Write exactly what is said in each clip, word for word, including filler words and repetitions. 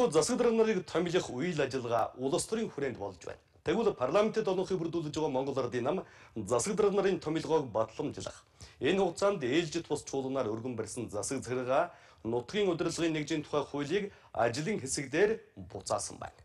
Өнгөрсдөө засаг дарга нарыг томилох үйл ажиллагаа улс төрийн хүрээнд болж байна. Тэгвэл парламентэд онохыг бүрдүүлж байгаа Монгол Ардын нам засаг дарга нарын томилгоог батламжлах. Энэ хугацаанд ээлжид бус чуулганаар өргөн барьсан засаг захиргаа нутгийн удирдлагын нэгжийн тухай хуулийг ажлын хэсэгдээр буцаасан байна.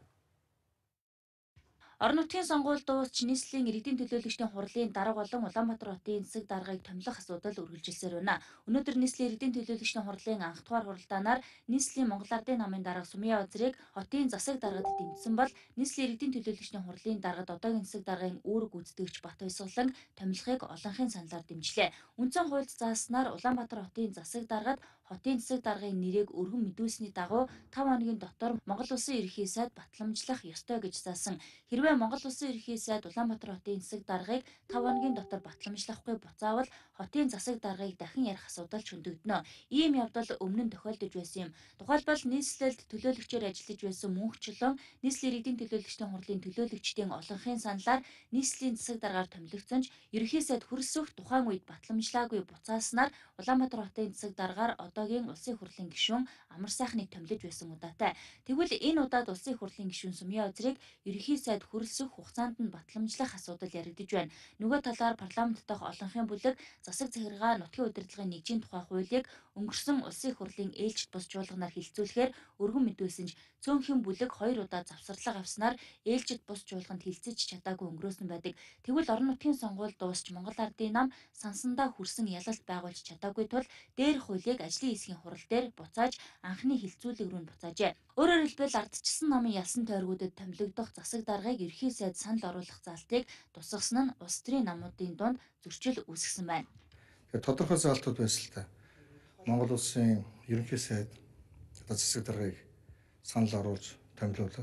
Орон нутгийн сонгуульд дуусч нийслэлийн иргэдийн төлөөлөгчдийн хурлын дарга болон Улаанбаатар хотын засаг даргаыг томилох асуудал үргэлжилсээр байна. Өнөөдөр нийслэлийн иргэдийн төлөөлөгчдийн хурлын анх дугаар хуралдаанаар нийслэлийн Монгол Ардын намын дарга Сумья Озрыг хотын засаг даргад дэмжсэн бол нийслэлийн иргэдийн төлөөлөгчдийн хурлын даргад одоогийн засаг даргын үүрэг гүйцэтгэгч Бат Баясгалан томилохыг олонхын саналаар дэмжлээ. Үндсэн хуульд зааснаар Улаанбаатар хотын засаг даргад хотын засаг даргын нэрийг өргөн мэдүүлсэний дагуу тавь хоногийн дотор Монгол Улсын ерөнхий сайд батламжлах ёстой гэж заасан. Хэрвээ Монгол Улсын ерөнхий сайд Улаанбаатар хотын засаг даргыг тавь хоногийн дотор батламжлахгүй буцаавал хотын засаг даргыг дахин ярих асуудал шөндөгдөнө. Ийм явдал өмнө нь тохиолдож байсан юм. Тухайлбал нийслэлд төлөөлөгчөөр ажиллаж байсан мөнхчлэн нийслэлийн иргэдийн төлөөлөгчдийн хурлын төлөөлөгчдийн олонхын саналаар нийслэлийн засаг даргаар томилогдсон ч ерөнхий сайд хөрсөх тухайн үед батламжлаагүй буцааснаар Улаанбаатар хотын засаг даргаар одоогийн улсын хурлын гишүүн Амар сайхныг томилж байсан удаатай. Тэгвэл энэ удаад улсын хурлын гишүүн Сумья Озрыг ерөнхий сайд хөрсөх хугацаанд нь батламжлах асуудал яригдж байна. Нөгөө талаар парламент дахь олонхын бүлэг засаг захиргаа нутгийн удирдлагын нэгжийн тухай хуулийг өнгөрсөн улсын хурлын ээлжид бус чуулганаар хилцүүлэхээр өргөн мэдүүлсэн ч цөөнхийн бүлэг хоёр удаа завсарлага авснаар ээлжид бус чуулганд хилцэж чадаагүй өнгөрөөсөн байдаг. Тэгвэл орон нутгийн сонгуул дуусч Монгол Ардын нам сансандаа хүрсэн ялалт байгуулж чадаагүй тул дээрх хуулийг ажлын хэсгийн хурал дээр буцааж анхны хилцүүлэг рүү буцаажээ. Өөрөөр хэлбэл ардчилсан намын ялсан тойргуудад томилогдох засаг даргаыг ерөнхий сайд санал оруулах залтыг тусгасан нь улс төрийн намуудын дунд зөрчил үүсгэсэн байна. Тэгэхээр тодорхой залтууд байсан л та. Монгол улсын ерөнхий сайд засаг даргаыг санал оруулж томилуулах.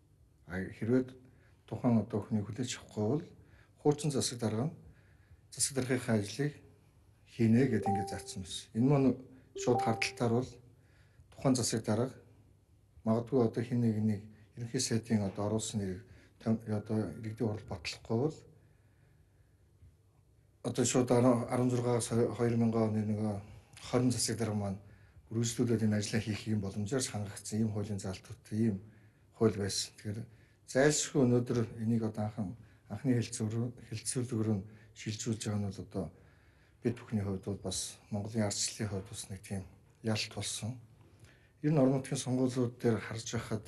Хэрвээ тухайн одоо хүний хүлээж авахгүй бол хуучин засаг дарга нь засаг даргын ажлыг хийнэ гэдээ ингэж зарцсан байсан. Энэ маань шууд хардталтаар бол тухайн засаг дарга магадгүй одоо хин нэг нэг ерөнхий сайдын одоо оруулсан нэрийг одоо иргэдийн хурал батлахгүй бол одоо шууд арван зургаас хоёр мянган оны нэг хорин засаг дарга маань үргэлжлүүлээд энэ ажлаа хийх юм боломжоор хангагдсан ийм хуулийн залтуудтай ийм хууль байсан. Тэгэхээр зайлшгүй өнөөдөр энийг одоо анхан анхны хилцүүлэг рүү шилжүүлж байгаа нь бол одоо бид бүхний хувьд бол бас Монголын ардчлалын хувьд бас нэг тийм ялалт болсон. Ер нь орон нутгийн сонгуулиуд дээр харж байхад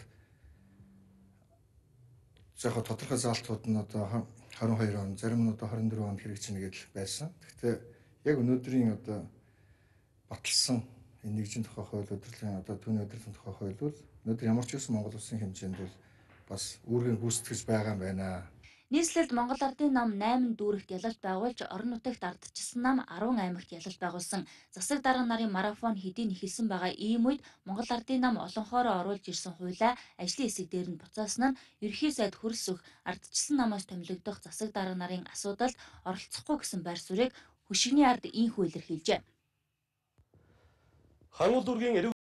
яг тодорхой залтууд нь одоо хорин хоёр он, зарим нь одоо хорин дөрвөн онд хэрэгжинэ гэдэл байсан. Гэхдээ яг өнөөдрийн одоо баталсан энэ нэгжийн тухай хууль, удирдлагын одоо түүний удирдлагын тухай хууль бол өнөөдөр ямар ч байсан Монгол улсын хэмжээнд бол бас үүргийг гүйцэтгэж байгаа юм байна. Нийслэлд Монгол Ардын нам найман дүүрэгт ялалт байгуулж орон нутагт ардчилсан нам арван аймагт ялалт байгуулсан. Засаг дарга нарын марафон хэдийн эхэлсэн байгаа ийм үед Монгол Ардын нам олонхоороо оруулж ирсэн хуулиа ажлын хэсэг дээр нь буцаасан нь ерөнхий сайд хөрсөх ардчилсан намаас томилогдох засаг дарга нарын асуудалд оролцохгүй гэсэн байр суурийг хөшигний ард инхүү илэрхийлжээ. Хангул дүүргийн